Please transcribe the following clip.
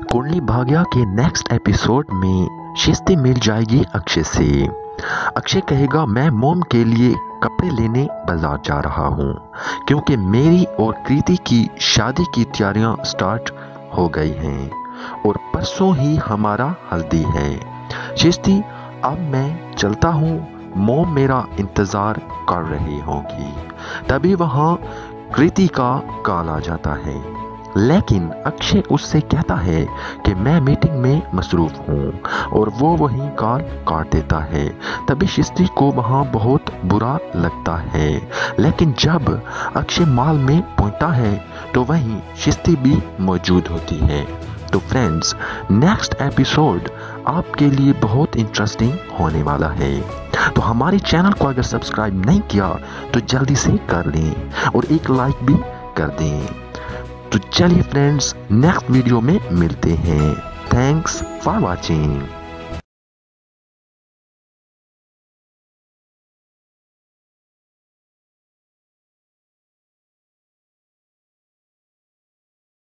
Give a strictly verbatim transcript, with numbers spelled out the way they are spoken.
कुंडली भाग्य के next episode में शिस्ती मिल जाएगी अक्षय से। अक्षय कहेगा मैं मोम के लिए कपड़े लेने बाजार जा रहा हूँ क्योंकि मेरी और कृति की शादी की तैयारियां स्टार्ट हो गई हैं और परसों ही हमारा हल्दी है। शिस्ती अब मैं चलता हूँ, मोम मेरा इंतजार कर रही होगी। तभी वहाँ कृति का कॉल आ जाता है, लेकिन अक्षय उससे कहता है कि मैं मीटिंग में मसरूफ हूँ और वो वहीं कॉल काट देता है। तभी शिस्ती को वहाँ बहुत बुरा लगता है, लेकिन जब अक्षय मॉल में पहुँचता है तो वहीं शिस्ती भी मौजूद होती है। तो फ्रेंड्स, नेक्स्ट एपिसोड आपके लिए बहुत इंटरेस्टिंग होने वाला है। तो हमारे चैनल को अगर सब्सक्राइब नहीं किया तो जल्दी से कर लें और एक लाइक भी कर दें। तो चलिए फ्रेंड्स, नेक्स्ट वीडियो में मिलते हैं। Thanks for watching.